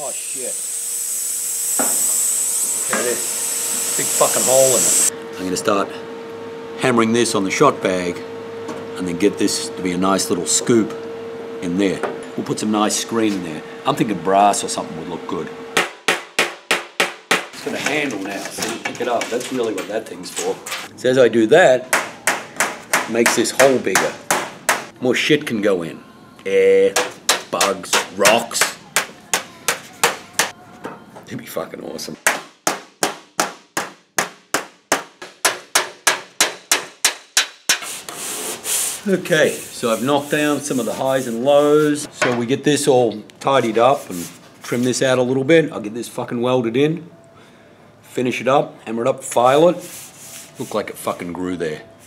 Oh shit. There it is. Big fucking hole in it. I'm gonna start hammering this on the shot bag and then get this to be a nice little scoop in there. We'll put some nice screen in there. I'm thinking brass or something would look good. It's got a handle now, so you pick it up. That's really what that thing's for. So as I do that, it makes this hole bigger. More shit can go in. Air, bugs, rocks. It'd be fucking awesome. Okay, so I've knocked down some of the highs and lows. So we get this all tidied up and trim this out a little bit. I'll get this fucking welded in, finish it up, hammer it up, file it. Look like it fucking grew there.